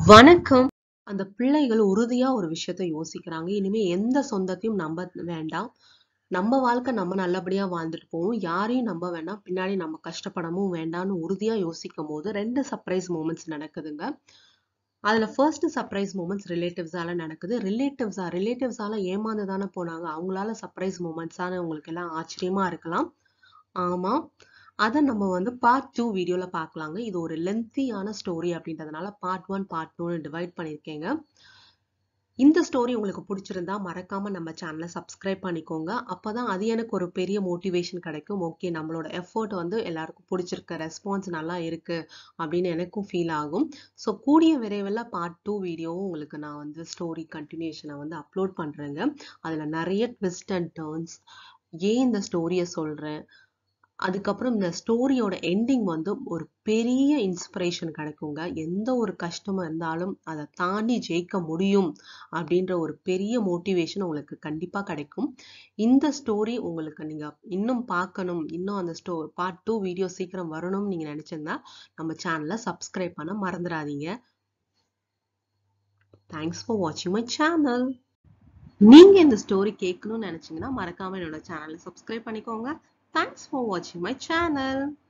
வணக்கம். அந்த பிள்ளைகள் உறுதியா ஒரு விஷயத்த யோசிக்கிறாங்க. இனிமே எந்த சொந்தத்தையும் நம்ப வேண்டாம். நம்ம வாழ்க்கை நம்ம நல்லபடியா வாழ்ந்துட்டு போவோம். யாரையும் நம்ப வேண்டாம். பின்னாடி நம்ம கஷ்டப்படவும் வேண்டாம்னு உறுதியா யோசிக்கும்போது 2 சர்ப்ரைஸ் மொமெண்ட்ஸ் நடக்குதுங்க. அதுல ஃபர்ஸ்ட் சர்ப்ரைஸ் மொமெண்ட்ஸ் ரிலேட்டிவ்ஸால நடக்குது. ரிலேட்டிவ்ஸால ஏமாந்து தானே போனாங்க. அவங்களால சர்ப்ரைஸ் மொமெண்ட்ஸான்னு உங்களுக்கு எல்லாம் ஆச்சரியமா இருக்கலாம். ஆமா. அத நம்ம பார்ட் 2 வீடியோல பார்க்கலாங்க. இது ஒரு லென்த்தியான ஸ்டோரி அப்படின்றதுனால பார்ட் 1, பார்ட் 2ன்னு டிவைட் பண்ணியிருக்கேங்க. இந்த ஸ்டோரி உங்களுக்கு பிடிச்சிருந்தா மறக்காம நம்ம சேனலை சப்ஸ்கிரைப் பண்ணிக்கோங்க. அப்பதான் அது எனக்கு ஒரு பெரிய மோட்டிவேஷன் கிடைக்கும். ஓகே, நம்மளோட எஃபோர்ட் எல்லாருக்கும் பிடிச்சிருக்கு, ரெஸ்பான்ஸ் நல்லா இருக்கு அப்படின்னு எனக்கும் ஃபீல் ஆகும். ஸோ கூடிய விரைவில் பார்ட் 2 வீடியோவும் உங்களுக்கு நான் ஸ்டோரி கண்டினியூஷனை அப்லோட் பண்றேங்க. அதுல நிறைய ட்விஸ்ட் அண்ட் டர்ன்ஸ், ஏன் இந்த ஸ்டோரியை சொல்றேன், அதுக்கப்புறம் இந்த ஸ்டோரியோட எண்டிங் ஒரு பெரிய இன்ஸ்பிரேஷன் கிடைக்குங்க. எந்த ஒரு கஷ்டமா இருந்தாலும் அதை தாண்டி ஜெயிக்க முடியும் அப்படின்ற ஒரு பெரிய மோட்டிவேஷன் உங்களுக்கு கண்டிப்பா கிடைக்கும். இந்த ஸ்டோரி உங்களுக்கு நீங்க இன்னும் பார்க்கணும், இன்னும் அந்த பார்ட் 2 வீடியோ சீக்கிரம் வரணும்னு நீங்க நினைச்சிருந்தா நம்ம சேனலை சப்ஸ்கிரைப் பண்ண மறந்துடாதீங்க. தேங்க்ஸ் ஃபார் வாட்சிங் மை சேனல். நீங்க இந்த ஸ்டோரி கேட்கணும்னு நினைச்சீங்கன்னா மறக்காம என்னோட சேனலை சப்ஸ்கிரைப் பண்ணிக்கோங்க. Thanks for watching my channel.